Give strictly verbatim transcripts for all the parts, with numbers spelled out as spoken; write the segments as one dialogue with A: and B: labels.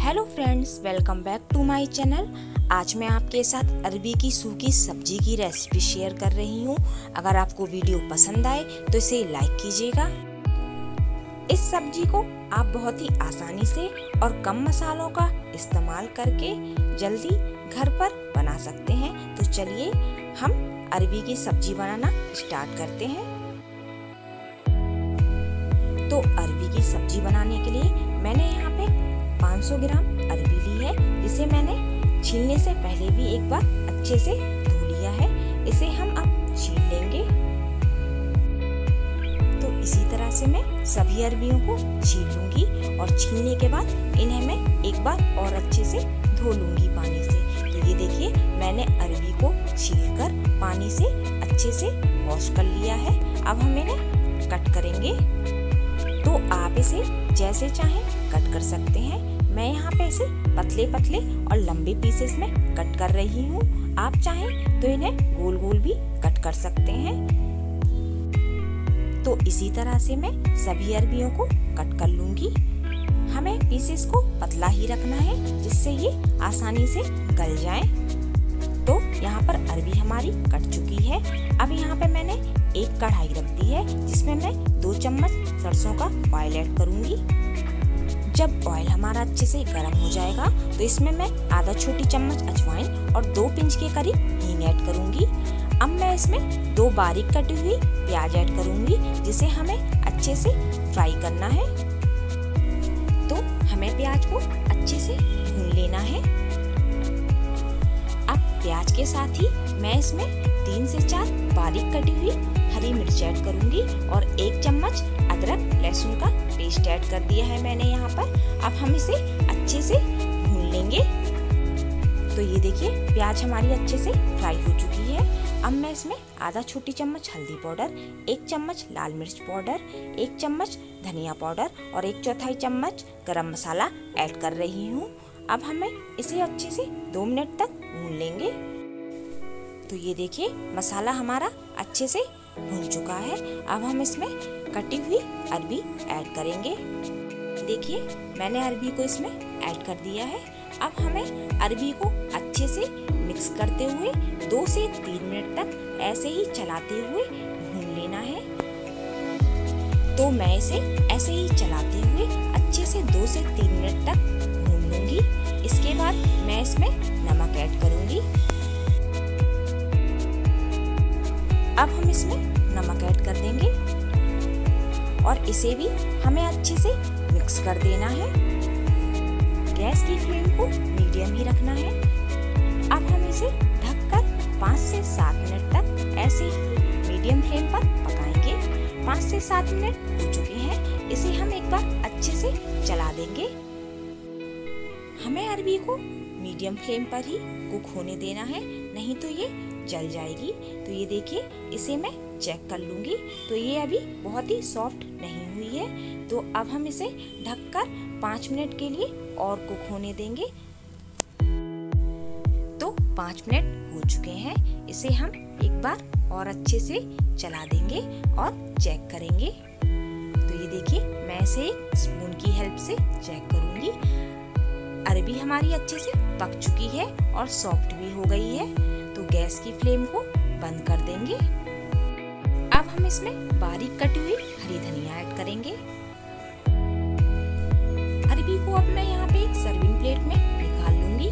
A: Hello friends, welcome back to my channel. आज मैं आपके साथ अरबी की सूखी सब्जी की रेसिपी शेयर कर रही हूँ। अगर आपको वीडियो पसंद आए तो इसे लाइक कीजिएगा। इस सब्जी को आप बहुत ही आसानी से और कम मसालों का इस्तेमाल करके जल्दी घर पर बना सकते हैं। तो चलिए हम अरबी की सब्जी बनाना स्टार्ट करते हैं। तो अरबी की सब्जी बनाने के लिए मैंने यहाँ पे पाँच सौ ग्राम अरबी ली है, जिसे मैंने छीलने से पहले भी एक बार अच्छे से धो लिया है। इसे हम अब छील लेंगे। तो इसी तरह से मैं सभी अरबियों को छील लूंगी और छीलने के बाद इन्हें मैं एक बार और अच्छे से धो लूंगी पानी से। तो ये देखिए, मैंने अरबी को छीलकर पानी से अच्छे से वॉश कर लिया है। अब हम इन्हें कट करेंगे। तो आप इसे जैसे चाहें कट कर सकते हैं। मैं यहाँ पे इसे पतले पतले और लंबे पीसेस में कट कर रही हूँ। आप चाहें तो इन्हें गोल गोल भी कट कर सकते हैं। तो इसी तरह से मैं सभी अरबियों को कट कर लूंगी। हमें पीसेस को पतला ही रखना है, जिससे ये आसानी से गल जाए। तो यहाँ पर अरबी हमारी कट चुकी है। अब यहाँ पे मैंने एक कढ़ाई रख दी है, जिसमें मैं दो चम्मच सरसों का ऑयल ऐड करूंगी। जब ऑयल हमारा अच्छे से गर्म हो जाएगा तो इसमें मैं आधा छोटी चम्मच अजवाइन और दो पिंच के करीब हींग ऐड करूंगी। अब मैं इसमें दो बारीक कटी हुई प्याज ऐड करूंगी, जिसे हमें अच्छे से फ्राई करना है। तो हमें प्याज को अच्छे से भून लेना है। अब प्याज के साथ ही मैं इसमें तीन से चार बारीक कटी हुई हरी मिर्च ऐड करूंगी और एक चम्मच अदरक लहसुन का पेस्ट ऐड कर दिया है मैंने यहाँ पर। अब हम इसे अच्छे से भून लेंगे। तो ये देखिए, प्याज हमारी अच्छे से फ्राई हो चुकी है। अब मैं इसमें आधा छोटी चम्मच हल्दी पाउडर, एक चम्मच लाल मिर्च पाउडर, एक चम्मच धनिया पाउडर और एक चौथाई चम्मच गरम मसाला ऐड कर रही हूँ। अब हमें इसे अच्छे से दो मिनट तक भून लेंगे। तो ये देखिए, मसाला हमारा अच्छे से भून चुका है। अब हम इसमें कटी हुई अरबी ऐड करेंगे। देखिए, मैंने अरबी को इसमें ऐड कर दिया है। अब हमें अरबी को अच्छे से मिक्स करते हुए दो से तीन मिनट तक ऐसे ही चलाते हुए भून लेना है। तो मैं इसे ऐसे ही चलाते हुए अच्छे से दो से तीन मिनट तक भून लूंगी। इसके बाद मैं इसमें नमक ऐड करूंगी। अब हम इसमें नमक ऐड कर देंगे और इसे भी हमें अच्छे से मिक्स कर देना है। गैस की फ्लेम को मीडियम ही रखना है। अब हम इसे ढककर पाँच से सात मिनट तक ऐसे ही मीडियम फ्लेम पर पकाएंगे। पाँच से सात मिनट हो चुके हैं। इसे हम एक बार अच्छे से चला देंगे। हमें अरबी को मीडियम फ्लेम पर ही कुक होने देना है, नहीं तो ये जल जाएगी। तो ये देखिए, इसे मैं चेक कर लूंगी। तो ये अभी बहुत ही सॉफ्ट नहीं हुई है। तो अब हम इसे ढककर पाँच मिनट के लिए और कुक होने देंगे। तो पाँच मिनट हो चुके हैं। इसे हम एक बार और अच्छे से चला देंगे और चेक करेंगे। तो ये देखिए, मैं इसे एक स्पून की हेल्प से चेक करूंगी। अरबी हमारी अच्छे से पक चुकी है और सॉफ्ट भी हो गई है। तो गैस की फ्लेम को बंद कर देंगे। अब हम इसमें बारीक कटी हुई हरी धनिया ऐड करेंगे। अरबी को अब मैं यहाँ पे एक सर्विंग प्लेट में निकाल लूंगी।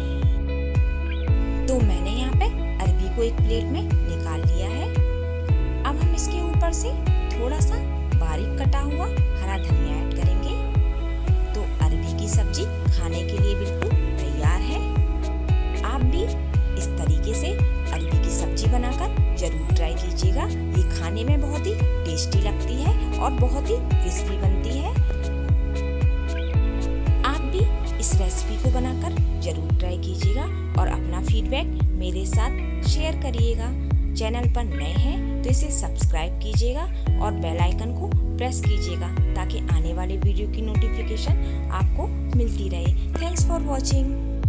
A: तो मैंने यहाँ पे अरबी को एक प्लेट में निकाल लिया है। अब हम इसके ऊपर से थोड़ा सा बारीक कटा हुआ हरा धनिया ऐड करेंगे। तो अरबी की सब्जी खाने के लिए बिल्कुल तैयार है। आप भी इस तरीके से अरबी की सब्जी बनाकर जरूर ट्राई कीजिएगा। ये खाने में बहुत ही टेस्टी लगती है और बहुत ही क्रिस्पी बनती है। आप भी इस रेसिपी को बनाकर जरूर ट्राई कीजिएगा और अपना फीडबैक मेरे साथ शेयर करिएगा। चैनल पर नए हैं तो इसे सब्सक्राइब कीजिएगा और बेल आइकन को प्रेस कीजिएगा, ताकि आने वाले वीडियो की नोटिफिकेशन आपको मिलती रहे। Thanks for watching.